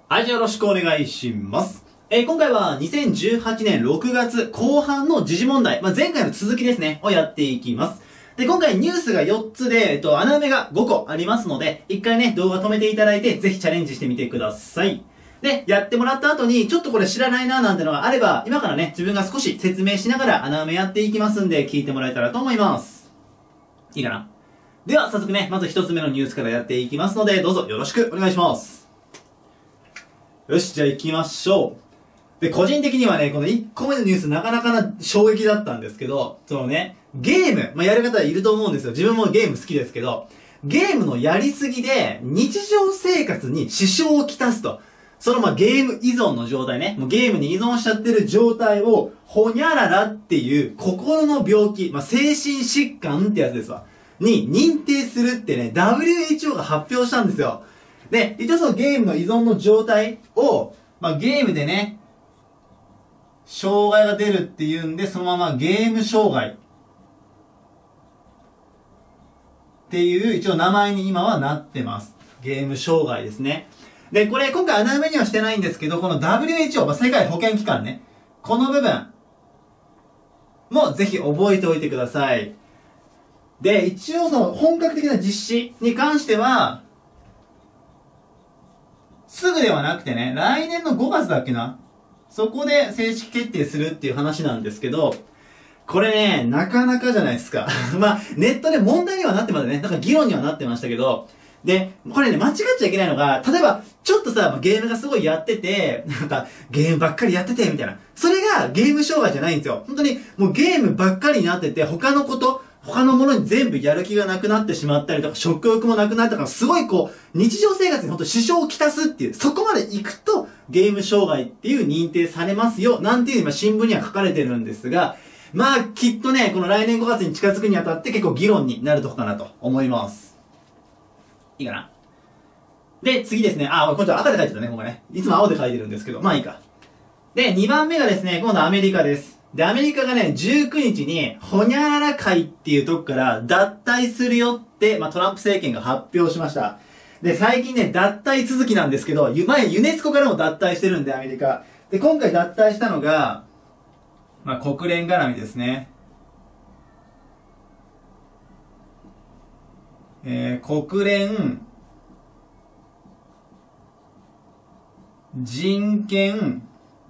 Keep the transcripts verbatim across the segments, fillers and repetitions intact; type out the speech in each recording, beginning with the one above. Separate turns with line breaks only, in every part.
はい、じゃあよろしくお願いします。えー、今回はにせんじゅうはちねんろくがつこう半の時事問題、まあ、前回の続きですね、をやっていきます。で、今回ニュースがよっつで、えっと、穴埋めがごこありますので、一回ね、動画止めていただいて、ぜひチャレンジしてみてください。で、やってもらった後に、ちょっとこれ知らないななんてのがあれば、今からね、自分が少し説明しながら穴埋めやっていきますんで、聞いてもらえたらと思います。いいかな？では、早速ね、まず一つ目のニュースからやっていきますので、どうぞよろしくお願いします。よし、じゃあ行きましょう。で、個人的にはね、このいっこめのニュースなかなかな衝撃だったんですけど、そのね、ゲーム、まあ、やる方いると思うんですよ。自分もゲーム好きですけど、ゲームのやりすぎで日常生活に支障をきたすと。そのまあゲーム依存の状態ね。もうゲームに依存しちゃってる状態を、ほにゃららっていう心の病気、まあ、精神疾患ってやつですわ。に認定するってね、ダブリューエイチオー が発表したんですよ。で、一応そのゲームの依存の状態を、まあ、ゲームでね、障害が出るっていうんで、そのままゲーム障害っていう一応名前に今はなってます。ゲーム障害ですね。で、これ今回穴埋めにはしてないんですけど、この ダブリューエイチオー、まあ、世界保健機関ね、この部分もぜひ覚えておいてください。で、一応その本格的な実施に関しては、すぐではなくてね、来年のごがつだっけな。そこで正式決定するっていう話なんですけど、これね、なかなかじゃないですか。まあ、ネットで問題にはなってますね。なんか議論にはなってましたけど、で、これね、間違っちゃいけないのが、例えば、ちょっとさ、ゲームがすごいやってて、なんか、ゲームばっかりやってて、みたいな。それがゲーム障害じゃないんですよ。本当に、もうゲームばっかりになってて、他のこと、他のものに全部やる気がなくなってしまったりとか、食欲もなくなったから、すごいこう、日常生活に本当支障をきたすっていう、そこまで行くと、ゲーム障害っていう認定されますよ、なんていう今新聞には書かれてるんですが、まあ、きっとね、この来年ごがつに近づくにあたって結構議論になるとこかなと思います。いいかな？で、次ですね。あ、今度は赤で書いてたね、今回ね。いつも青で書いてるんですけど、まあいいか。で、にばんめがですね、今度はアメリカです。で、アメリカがね、じゅうくにちに、ほにゃらら会っていうとこから脱退するよって、まあトランプ政権が発表しました。で、最近ね、脱退続きなんですけど、前ユネスコからも脱退してるんで、アメリカ。で、今回脱退したのが、まあ国連絡みですね。えー、国連、人権、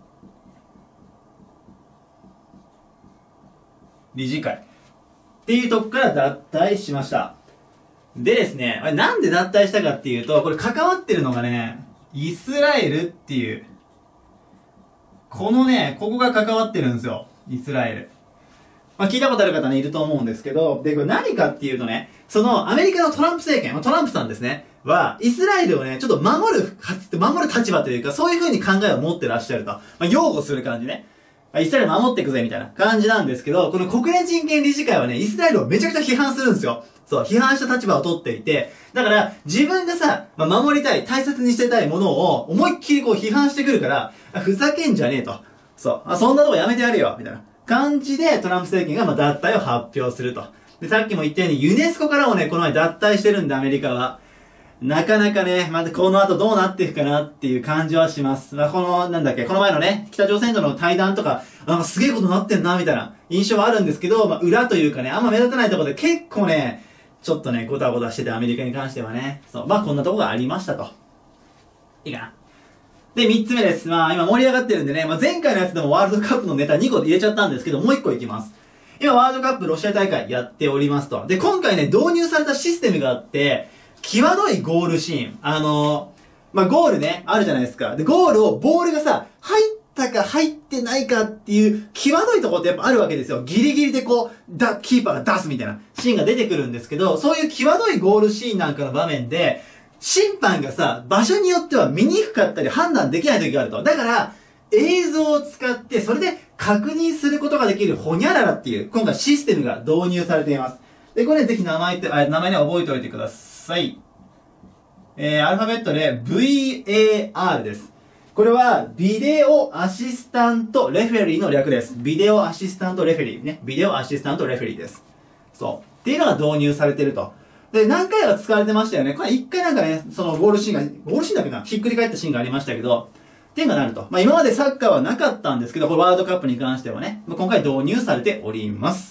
理事会っていうとこから脱退しました。でですね、あれなんで脱退したかっていうと、これ関わってるのがね、イスラエルっていう、このね、ここが関わってるんですよ。イスラエル。まあ聞いたことある方ね、いると思うんですけど、で、これ何かっていうとね、そのアメリカのトランプ政権、トランプさんですね、は、イスラエルをね、ちょっと守る、守る立場というか、そういう風に考えを持ってらっしゃると。まあ擁護する感じね。イスラエル守っていくぜ、みたいな感じなんですけど、この国連人権理事会はね、イスラエルをめちゃくちゃ批判するんですよ。そう、批判した立場を取っていて、だから、自分がさ、まあ、守りたい、大切にしてたいものを、思いっきりこう批判してくるから、ふざけんじゃねえと。そう、あ、そんなとこやめてやるよ、みたいな感じで、トランプ政権がまあ脱退を発表すると。で、さっきも言ったように、ユネスコからもね、この前脱退してるんで、アメリカは。なかなかね、またこの後どうなっていくかなっていう感じはします。まあ、この、なんだっけ、この前のね、北朝鮮との対談とか、なんかすげえことになってんな、みたいな印象はあるんですけど、まあ、裏というかね、あんま目立たないところで結構ね、ちょっとね、ごたごたしてて、アメリカに関してはね。そう、まあ、こんなとこがありましたと。いいかな。で、三つ目です。まあ、今盛り上がってるんでね、まあ、前回のやつでもワールドカップのネタにこ入れちゃったんですけど、もういっこいきます。今、ワールドカップロシア大会やっておりますと。で、今回ね、導入されたシステムがあって、際どいゴールシーン。あのー、まあ、ゴールね、あるじゃないですか。で、ゴールを、ボールがさ、入ったか入ってないかっていう、際どいところってやっぱあるわけですよ。ギリギリでこう、だ、キーパーが出すみたいなシーンが出てくるんですけど、そういう際どいゴールシーンなんかの場面で、審判がさ、場所によっては見にくかったり判断できない時があると。だから、映像を使って、それで確認することができるホニャララっていう、今回システムが導入されています。で、これね、ぜひ名前って、あ、名前ね、覚えておいてください。えー、アルファベットで ブイエーアール です。これは、ビデオアシスタントレフェリーの略です。ビデオアシスタントレフェリーね。ビデオアシスタントレフェリーです。そう。っていうのが導入されてると。 で、何回か使われてましたよね。これ一回なんかね、そのゴールシーンが、ゴールシーンだっけな、ひっくり返ったシーンがありましたけど、っていうのがなると。まあ今までサッカーはなかったんですけど、これワールドカップに関してはね、今回導入されております。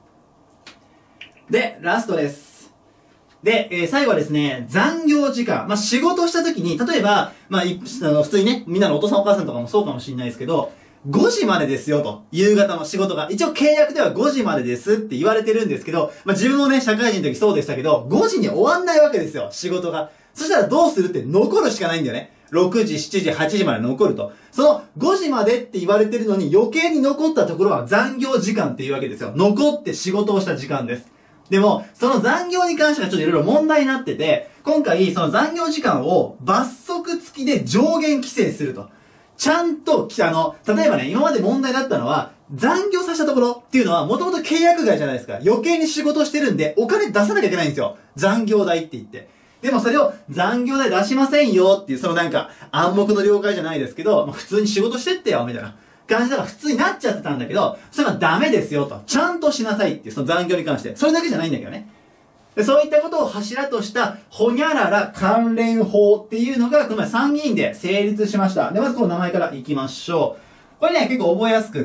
で、ラストです。で、えー、最後はですね、残業時間。まあ仕事した時に、例えば、まあ、いあの普通にね、みんなのお父さんお母さんとかもそうかもしれないですけど、ごじまでですよと。夕方の仕事が。一応契約ではごじまでですって言われてるんですけど、まあ自分もね、社会人の時そうでしたけど、ごじに終わんないわけですよ、仕事が。そしたらどうするって残るしかないんだよね。ろくじ、しちじ、はちじまで残ると。そのごじまでって言われてるのに余計に残ったところは残業時間っていうわけですよ。残って仕事をした時間です。でも、その残業に関してはちょっといろいろ問題になってて、今回その残業時間を罰則付きで上限規制すると。ちゃんと、あの、例えばね、今まで問題だったのは、残業させたところっていうのは、もともと契約外じゃないですか。余計に仕事してるんで、お金出さなきゃいけないんですよ。残業代って言って。でもそれを残業代出しませんよっていう、そのなんか、暗黙の了解じゃないですけど、まあ、普通に仕事してってよ、みたいな感じだから普通になっちゃってたんだけど、それがダメですよと。ちゃんとしなさいっていう、その残業に関して。それだけじゃないんだけどね。でそういったことを柱とした、ほにゃらら関連法っていうのが、この前参議院で成立しました。で、まずこの名前からいきましょう。これね、結構覚えやすくって、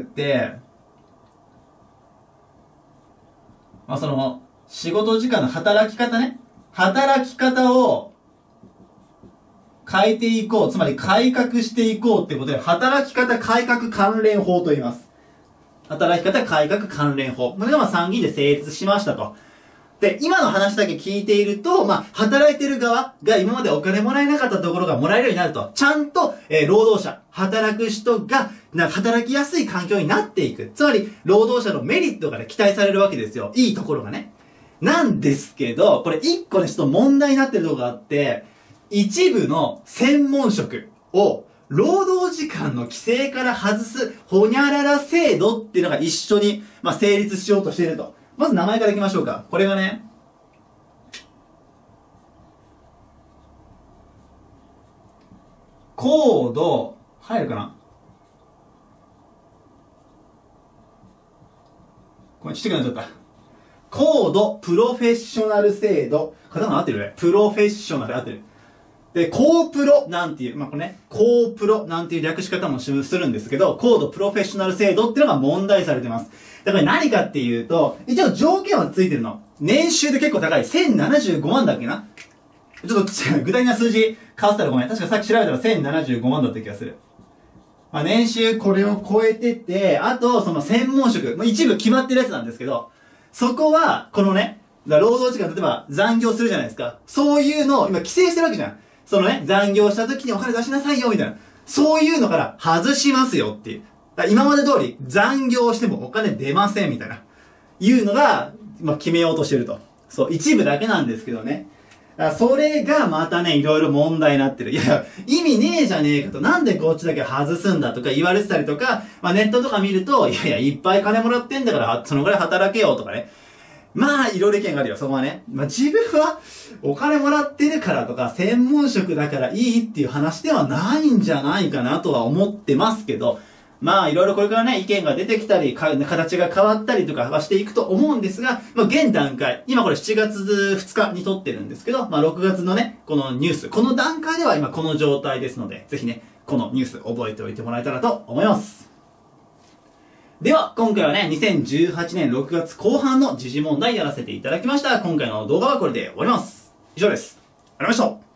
まあその、仕事時間の働き方ね。働き方を変えていこう。つまり改革していこうってことで、働き方改革関連法と言います。働き方改革関連法。これがまあ参議院で成立しましたと。で、今の話だけ聞いていると、まあ、働いてる側が今までお金もらえなかったところがもらえるようになると。ちゃんと、えー、労働者、働く人が、な、働きやすい環境になっていく。つまり、労働者のメリットがね、期待されるわけですよ。いいところがね。なんですけど、これ一個ね、ちょっと問題になってるところがあって、一部の専門職を、労働時間の規制から外す、ほにゃらら制度っていうのが一緒に、まあ、成立しようとしていると。まず名前からいきましょうか。これがね、コード、入るかな？これちっちゃくなっちゃった。コードプロフェッショナル制度。カタカナ合ってるね。プロフェッショナル合ってる。で、コープロなんていう、まあ、これね、コープロなんていう略し方もするんですけど、コードプロフェッショナル制度っていうのが問題されてます。だから何かっていうと、一応条件はついてるの。年収で結構高い。せんななじゅうごまんだっけな？ちょっと具体的な数字変わったらごめん。確かさっき調べたらせんななじゅうごまんだった気がする。まあ、年収これを超えてて、あとその専門職、まあ、一部決まってるやつなんですけど、そこは、このね、労働時間、例えば残業するじゃないですか。そういうのを今規制してるわけじゃん。そのね、残業した時にお金出しなさいよ、みたいな。そういうのから外しますよっていう。だから今まで通り残業してもお金出ません、みたいな。いうのが、まあ、決めようとしてると。そう、一部だけなんですけどね。だからそれがまたね、いろいろ問題になってる。いや、意味ねえじゃねえかと。なんでこっちだけ外すんだとか言われてたりとか、まあネットとか見ると、いやいや、いっぱい金もらってんだから、そのぐらい働けよとかね。まあ、いろいろ意見があるよ、そこはね。まあ自分は、お金もらってるからとか、専門職だからいいっていう話ではないんじゃないかなとは思ってますけど、まあ、いろいろこれからね、意見が出てきたり、形が変わったりとかはしていくと思うんですが、まあ、現段階、今これしちがつふつかに撮ってるんですけど、まあ、ろくがつのね、このニュース、この段階では今この状態ですので、ぜひね、このニュース覚えておいてもらえたらと思います。では、今回はね、にせんじゅうはちねんろくがつこう半の時事問題やらせていただきました。今回の動画はこれで終わります。以上です。ありがとうございました。